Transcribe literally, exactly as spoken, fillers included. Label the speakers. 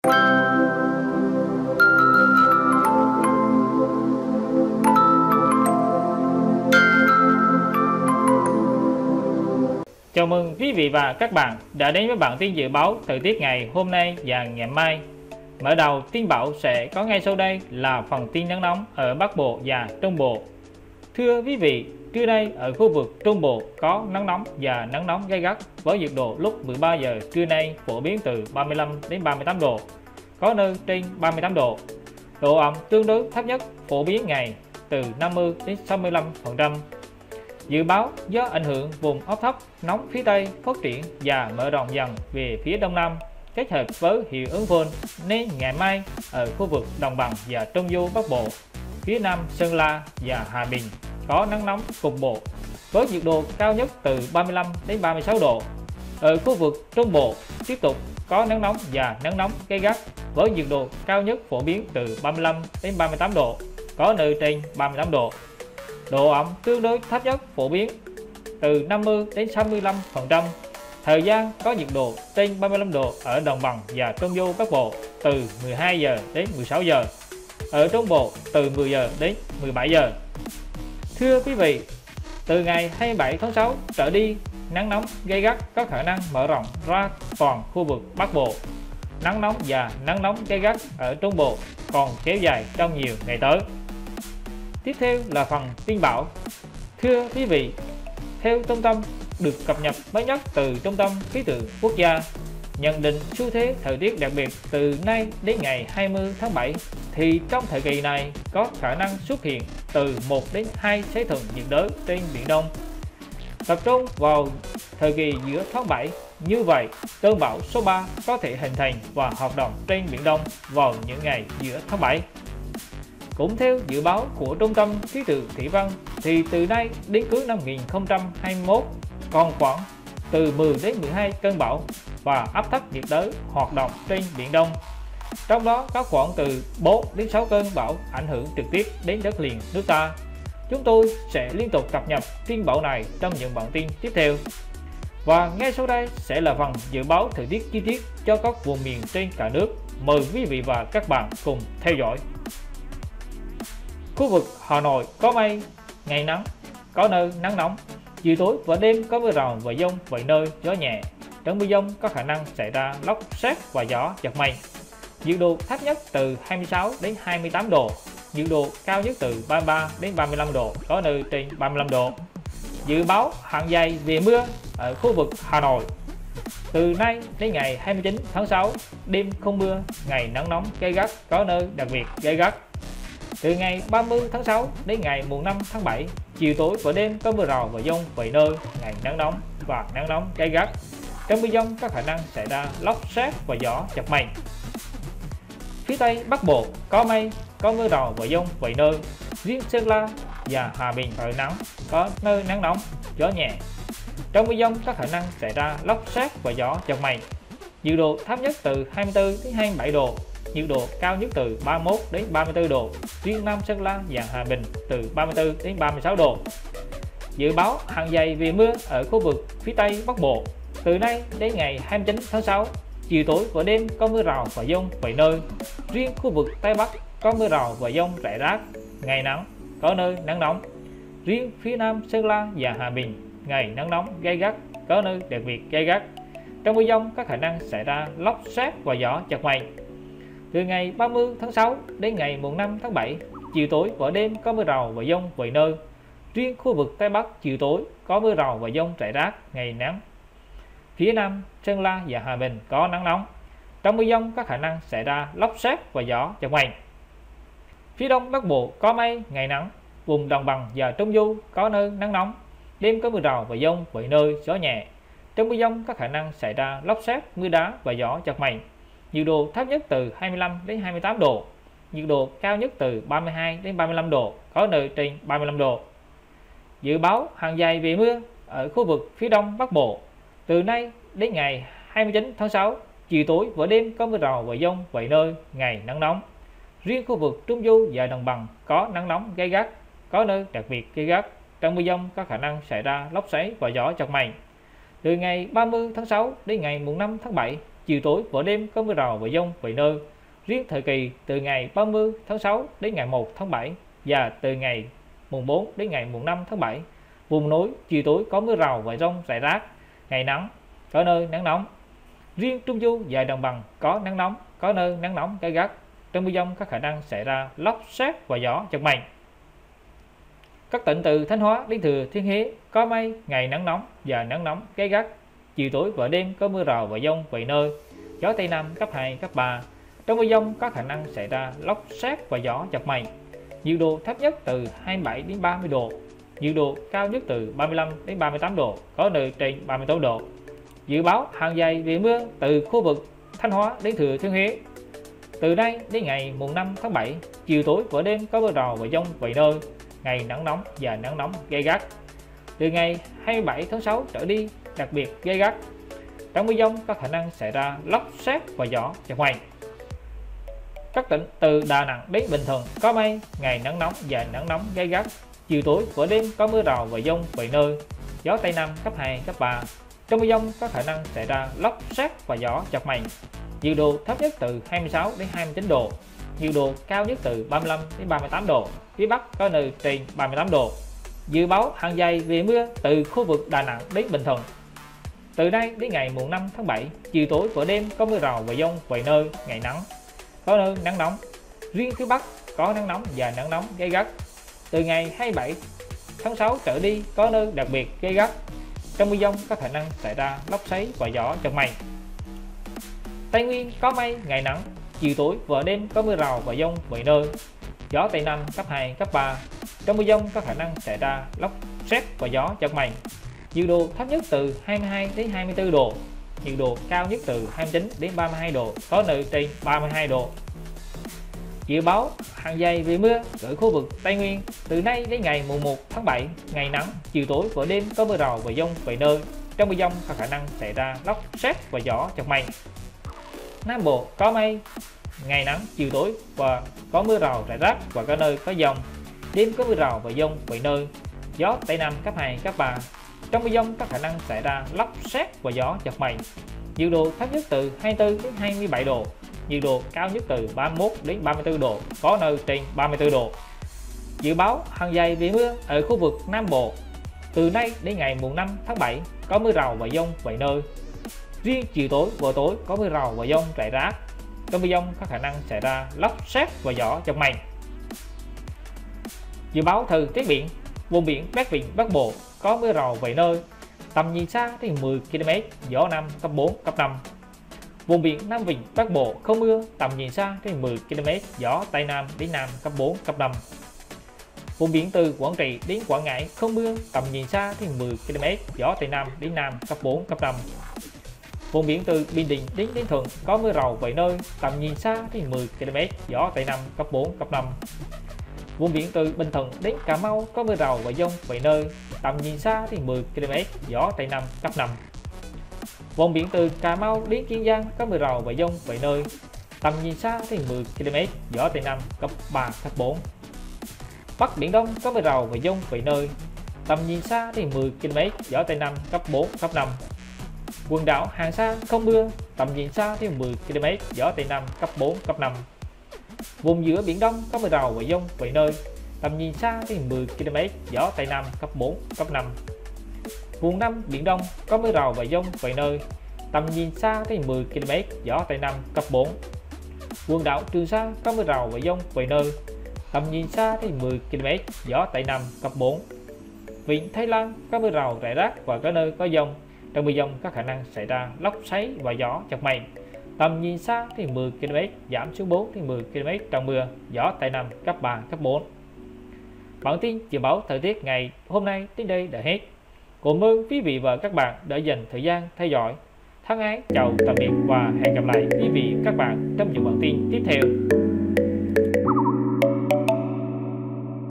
Speaker 1: Chào mừng quý vị và các bạn đã đến với bản tin dự báo thời tiết ngày hôm nay và ngày mai. Mở đầu tin bão sẽ có ngay sau đây là phần tin nắng nóng ở Bắc Bộ và Trung Bộ. Thưa quý vị, trưa nay ở khu vực Trung Bộ có nắng nóng và nắng nóng gay gắt với nhiệt độ lúc mười ba giờ trưa nay phổ biến từ ba mươi lăm đến ba mươi tám độ, có nơi trên ba mươi tám độ. Độ ẩm tương đối thấp nhất phổ biến ngày từ năm mươi đến sáu mươi lăm phần trăm. Dự báo do ảnh hưởng vùng áp thấp nóng phía Tây phát triển và mở rộng dần về phía Đông Nam kết hợp với hiệu ứng phơn, nên ngày mai ở khu vực đồng bằng và Trung Du Bắc Bộ, phía Nam Sơn La và Hà Bình có nắng nóng cục bộ với nhiệt độ cao nhất từ ba mươi lăm đến ba mươi sáu độ. Ở khu vực Trung Bộ tiếp tục có nắng nóng và nắng nóng gay gắt với nhiệt độ cao nhất phổ biến từ ba mươi lăm đến ba mươi tám độ, có nơi trên ba mươi tám độ. Độ ẩm tương đối thấp nhất phổ biến từ năm mươi đến sáu mươi lăm phần trăm. Thời gian có nhiệt độ trên ba mươi lăm độ ở đồng bằng và Trung Du Bắc Bộ từ mười hai giờ đến mười sáu giờ. Ở Trung Bộ từ mười giờ đến mười bảy giờ. Thưa quý vị, từ ngày hai mươi bảy tháng sáu trở đi, nắng nóng gay gắt có khả năng mở rộng ra toàn khu vực Bắc Bộ. Nắng nóng và nắng nóng gay gắt ở Trung Bộ còn kéo dài trong nhiều ngày tới. Tiếp theo là phần tin bão. Thưa quý vị, theo trung tâm được cập nhật mới nhất từ Trung tâm Khí tượng Quốc gia, nhận định xu thế thời tiết đặc biệt từ nay đến ngày hai mươi tháng bảy thì trong thời kỳ này có khả năng xuất hiện từ một đến hai giải thuận nhiệt đới trên Biển Đông. Tập trung vào thời kỳ giữa tháng bảy, như vậy cơn bão số ba có thể hình thành và hoạt động trên Biển Đông vào những ngày giữa tháng bảy. Cũng theo dự báo của Trung tâm Khí tượng Thủy văn thì từ nay đến cuối năm hai nghìn không trăm hai mươi mốt còn khoảng từ mười đến mười hai cơn bão và áp thấp nhiệt đới hoạt động trên Biển Đông. Trong đó có khoảng từ bốn đến sáu cơn bão ảnh hưởng trực tiếp đến đất liền nước ta. Chúng tôi sẽ liên tục cập nhật tin bão này trong những bản tin tiếp theo. Và ngay sau đây sẽ là phần dự báo thời tiết chi tiết cho các vùng miền trên cả nước. Mời quý vị và các bạn cùng theo dõi. Khu vực Hà Nội có mây, ngày nắng, có nơi nắng nóng, chiều tối và đêm có mưa rào và dông vài nơi, gió nhẹ. Trong mưa dông có khả năng xảy ra lốc sét và gió giật mạnh. Nhiệt độ thấp nhất từ hai mươi sáu đến hai mươi tám độ, nhiệt độ cao nhất từ ba mươi ba đến ba mươi lăm độ, có nơi trên ba mươi lăm độ. Dự báo hạn dày về mưa ở khu vực Hà Nội. Từ nay đến ngày hai mươi chín tháng sáu, đêm không mưa, ngày nắng nóng gay gắt, có nơi đặc biệt gay gắt. Từ ngày ba mươi tháng sáu đến ngày mùng năm tháng bảy, chiều tối và đêm có mưa rào và dông vài nơi, ngày nắng nóng và nắng nóng gay gắt. Trong mưa dông có khả năng xảy ra lốc sét và gió giật mạnh. Phía Tây Bắc Bộ có mây, có mưa rào và dông vài nơi. Riêng Sơn La và Hà Bình trời nắng, có nơi nắng nóng, gió nhẹ. Trong mưa dông có khả năng xảy ra lốc sét và gió giật mạnh. Nhiệt độ thấp nhất từ hai mươi tư đến hai mươi bảy độ. Nhiệt độ cao nhất từ ba mươi mốt đến ba mươi tư độ, riêng Nam Sơn La và Hà Bình từ ba mươi tư đến ba mươi sáu độ. Dự báo hạn dày về mưa ở khu vực phía Tây Bắc Bộ. Từ nay đến ngày hai mươi chín tháng sáu, chiều tối và đêm có mưa rào và dông vài nơi. Riêng khu vực Tây Bắc có mưa rào và dông rải rác, ngày nắng, có nơi nắng nóng. Riêng phía Nam Sơn La và Hà Bình, ngày nắng nóng gay gắt, có nơi đặc biệt gay gắt. Trong mưa dông có khả năng xảy ra lốc sét và gió giật mạnh. Từ ngày ba mươi tháng sáu đến ngày mùng năm tháng bảy, chiều tối và đêm có mưa rào và dông vài nơi. Riêng khu vực Tây Bắc chiều tối có mưa rào và dông rải rác, ngày nắng. Phía Nam Sơn La và Hà Bình có nắng nóng. Trong mưa dông có khả năng xảy ra lốc sét và gió giật mạnh. Phía Đông Bắc Bộ có mây, ngày nắng. Vùng đồng bằng và Trung Du có nơi nắng nóng. Đêm có mưa rào và dông vài nơi, gió nhẹ. Trong mưa dông có khả năng xảy ra lốc sét, mưa đá và gió giật mạnh. Nhiệt độ thấp nhất từ hai mươi lăm đến hai mươi tám độ, nhiệt độ cao nhất từ ba mươi hai đến ba mươi lăm độ, có nơi trên ba mươi lăm độ. Dự báo hạn dày về mưa ở khu vực phía Đông Bắc Bộ. Từ nay đến ngày hai mươi chín tháng sáu, chiều tối và đêm có mưa rào và dông vài nơi, ngày nắng nóng. Riêng khu vực Trung Du và đồng bằng có nắng nóng gay gắt, có nơi đặc biệt gay gắt. Trong mưa dông có khả năng xảy ra lốc xoáy và gió giật mạnh. Từ ngày ba mươi tháng sáu đến ngày mùng năm tháng bảy, chiều tối và đêm có mưa rào và dông vài nơi. Riêng thời kỳ từ ngày ba mươi tháng sáu đến ngày một tháng bảy và từ ngày mùng bốn đến ngày mùng năm tháng bảy, vùng núi chiều tối có mưa rào và dông rải rác, ngày nắng, có nơi nắng nóng. Riêng Trung Du và Đồng bằng có nắng nóng, có nơi nắng nóng gay gắt. Trong mưa dông có khả năng xảy ra lốc sét và gió giật mạnh. Các tỉnh từ Thanh Hóa đến Thừa Thiên Huế có mây, ngày nắng nóng và nắng nóng gay gắt. Chiều tối và đêm có mưa rào và dông vài nơi. Gió Tây Nam cấp hai, cấp ba. Trong mưa dông có khả năng xảy ra lốc sét và gió giật mạnh. Nhiệt độ thấp nhất từ hai mươi bảy đến ba mươi độ. Nhiệt độ cao nhất từ ba mươi lăm đến ba mươi tám độ, có nơi trên ba mươi tám độ. Dự báo hàng ngày về mưa từ khu vực Thanh Hóa đến Thừa Thiên Huế. Từ nay đến ngày mùng năm tháng bảy, chiều tối và đêm có mưa rào và dông vài nơi, ngày nắng nóng và nắng nóng gay gắt. Từ ngày hai mươi bảy tháng sáu trở đi đặc biệt gay gắt. Trong mưa dông có khả năng xảy ra lốc sét và gió giật mạnh. Các tỉnh từ Đà Nẵng đến Bình Thuận có mây, ngày nắng nóng và nắng nóng gay gắt. Chiều tối và đêm có mưa rào và dông vài nơi. Gió Tây Nam cấp hai, cấp ba. Trong mưa dông có khả năng xảy ra lốc sét và gió giật mạnh. Nhiệt độ thấp nhất từ hai mươi sáu đến hai mươi chín độ. Nhiệt độ cao nhất từ ba mươi lăm đến ba mươi tám độ. Phía Bắc có nơi trên ba mươi tám độ. Dự báo hàng ngày về mưa từ khu vực Đà Nẵng đến Bình Thuận. Từ nay đến ngày mùng năm tháng bảy, chiều tối và đêm có mưa rào và dông vài nơi, ngày nắng, có nơi nắng nóng. Riêng phía Bắc có nắng nóng và nắng nóng gay gắt. Từ ngày hai mươi bảy tháng sáu trở đi có nơi đặc biệt gay gắt. Trong mưa dông có khả năng xảy ra lốc xoáy và gió giật mạnh. Tây Nguyên có mây, ngày nắng, chiều tối và đêm có mưa rào và dông vài nơi. Gió Tây Nam cấp hai, cấp ba. Trong mưa dông có khả năng xảy ra lốc sét và gió giật mạnh. Nhiệt độ thấp nhất từ hai mươi hai đến hai mươi tư độ. Nhiệt độ cao nhất từ hai mươi chín đến ba mươi hai độ, có nơi trên ba mươi hai độ. Dự báo hàng ngày về mưa ở khu vực Tây Nguyên. Từ nay đến ngày mùng một tháng bảy, ngày nắng, chiều tối và đêm có mưa rào và dông vài nơi. Trong mưa dông có khả năng xảy ra lốc sét và gió giật mạnh. Nam Bộ có mây, ngày nắng, chiều tối và có mưa rào rải rác và có nơi có dông. Đêm có mưa rào và dông vài nơi. Gió Tây Nam cấp hai, cấp ba. Trong mưa dông có khả năng xảy ra lốc sét và gió giật mạnh. Nhiệt độ thấp nhất từ hai mươi tư đến hai mươi bảy độ. Nhiệt độ cao nhất từ ba mươi mốt đến ba mươi tư độ, có nơi trên ba mươi tư độ. Dự báo hàng ngày về mưa ở khu vực Nam Bộ. Từ nay đến ngày mùng năm tháng bảy có mưa rào và dông vài nơi. Riêng chiều tối và tối có mưa rào và dông rải rác. Trong mưa dông có khả năng xảy ra lốc sét và gió giật mạnh. Dự báo thời tiết biển. Vùng biển Bắc Vịnh Bắc Bộ có mưa rào vài nơi. Tầm nhìn xa tới mười ki lô mét, gió Nam cấp bốn, cấp năm. Vùng biển Nam Vịnh Bắc Bộ không mưa, tầm nhìn xa tới mười ki lô mét, gió Tây Nam đến Nam cấp bốn, cấp năm. Vùng biển từ Quảng Trị đến Quảng Ngãi không mưa, tầm nhìn xa tới mười ki lô mét, gió Tây Nam đến Nam cấp bốn, cấp năm. Vùng biển từ Bình Định đến Ninh Thuận có mưa rào vài nơi, tầm nhìn xa tới mười ki lô mét, gió Tây Nam cấp bốn, cấp năm. Vùng biển từ Bình Thuận đến Cà Mau có mưa rào và dông vài nơi, tầm nhìn xa tới mười ki lô mét, gió Tây Nam cấp năm. Vùng biển từ Cà Mau đến Kiên Giang có mưa rào và dông vài nơi, tầm nhìn xa tới mười ki lô mét, gió Tây Nam cấp ba, cấp bốn. Bắc Biển Đông có mưa rào và dông vài nơi, tầm nhìn xa tới mười ki lô mét, gió Tây Nam cấp bốn, cấp năm. Quần đảo Hoàng Sa không mưa, tầm nhìn xa tới mười ki lô mét, gió Tây Nam cấp bốn, cấp năm. Vùng giữa Biển Đông có mưa rào và dông vài nơi, tầm nhìn xa tới mười ki lô mét, gió Tây Nam cấp bốn, cấp năm. Vùng Nam Biển Đông có mưa rào và dông vài nơi, tầm nhìn xa tới mười ki lô mét, gió Tây Nam cấp bốn. Quần đảo Trường Sa có mưa rào và dông vài nơi, tầm nhìn xa tới mười ki lô mét, gió Tây Nam cấp bốn. Vịnh Thái Lan có mưa rào rải rác và có nơi có dông. Trong mưa dông có khả năng xảy ra lốc xoáy và gió giật mạnh. Tầm nhìn xa thì mười ki lô mét, giảm xuống bốn đến mười ki lô mét trong mưa, gió Tây Nam cấp ba, cấp bốn. Bản tin dự báo thời tiết ngày hôm nay đến đây đã hết. Cảm ơn quý vị và các bạn đã dành thời gian theo dõi. Thân ái chào tạm biệt và hẹn gặp lại quý vị các bạn trong những bản tin tiếp theo.